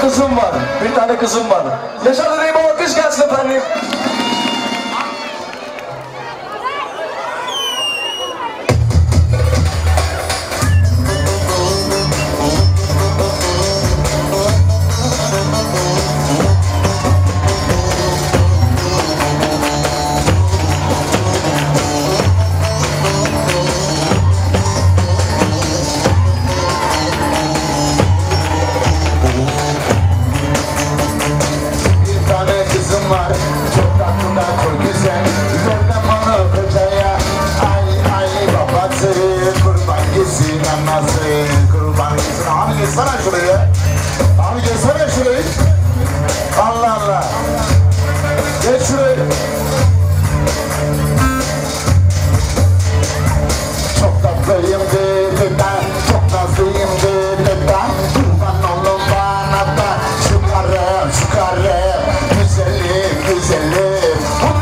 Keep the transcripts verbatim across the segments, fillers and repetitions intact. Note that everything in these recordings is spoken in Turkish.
kızım var. Bir tane kızım var. Yaşar Dereyim o alkış gelsin efendim. Geçsene şuraya. Abi geçsene şurayı. Allah Allah. Geç şurayı. Çok tatlıyım dededen, çok nazlıyım dededen. Kurban olun bana da şu karım, şu karım. Güzelim, güzelim.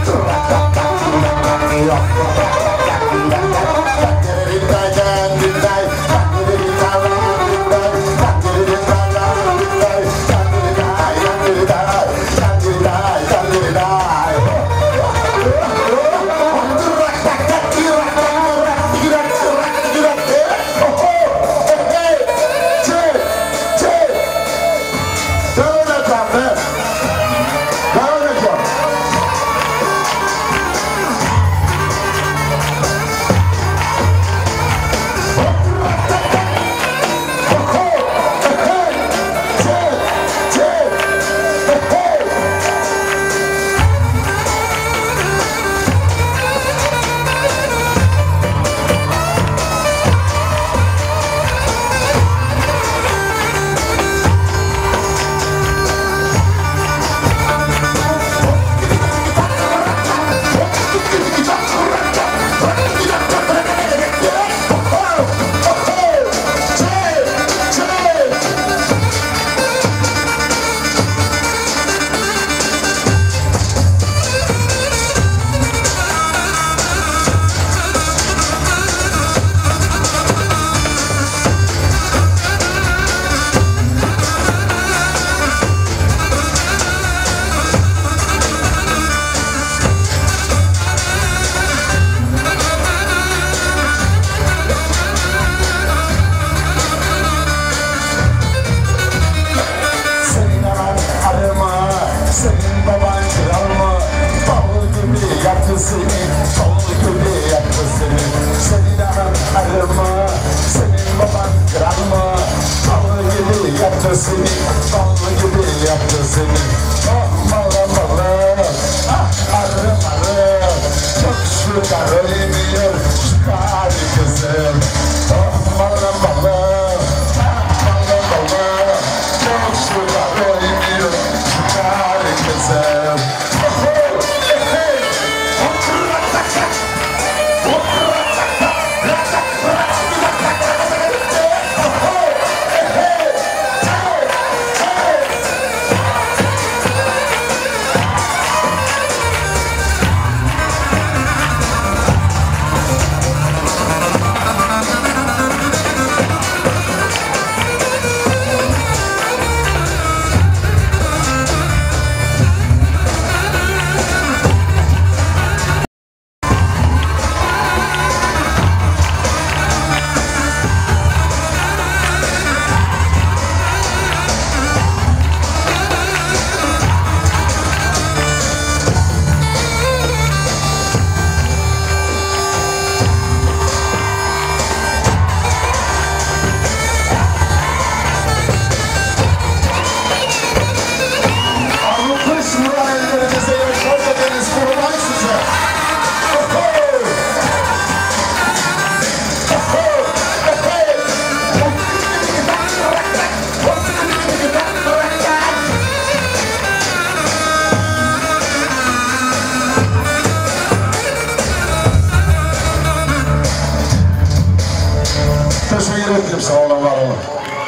Teşekkür ederim, sağ olun, var olun.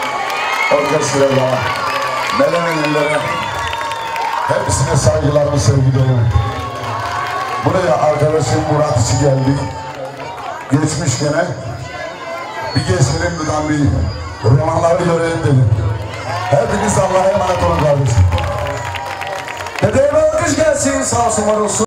Orkestraya, Melemenlilere, hepsine saygılarımı, sevgilerimi. Buraya arkadaşım Murat için geldik. Geçmiş gene. Bir geçelim buradan bir romanları görelim dedim. Hepiniz Allah'a emanet olun. Dedeme alkış gelsin, sağ olsun var olsun.